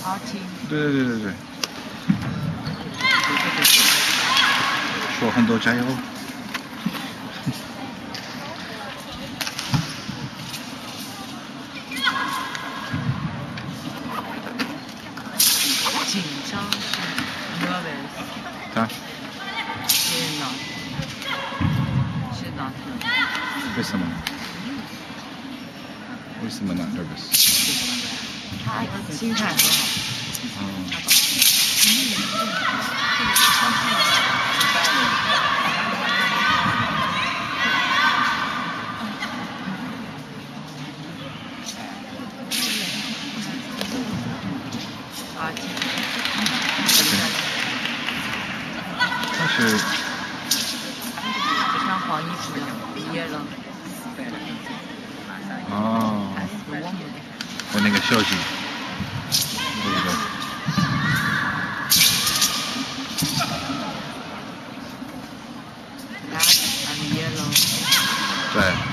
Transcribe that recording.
好听。 对。说很多加油。 紧张是 nervous。 他。 是 not。 为什么？为什么 not nervous？ 他心态很好。 但是就像黄衣服一样，毕业了。 哦。和那个校景，对不对？ Black and yellow。 对。